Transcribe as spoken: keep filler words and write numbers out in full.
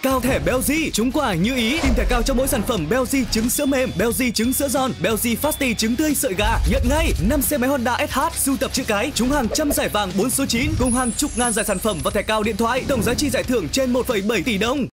Cao thẻ Belgi, trúng quả như ý. Tìm thẻ cao cho mỗi sản phẩm Belgi trứng sữa mềm, Belgi trứng sữa giòn, Belgi Fasti trứng tươi sợi gà. Nhận ngay năm xe máy Honda ét hát, sưu tập chữ cái, trúng hàng trăm giải vàng bốn số chín cùng hàng chục ngàn giải sản phẩm và thẻ cao điện thoại. Tổng giá trị giải thưởng trên một phẩy bảy tỷ đồng.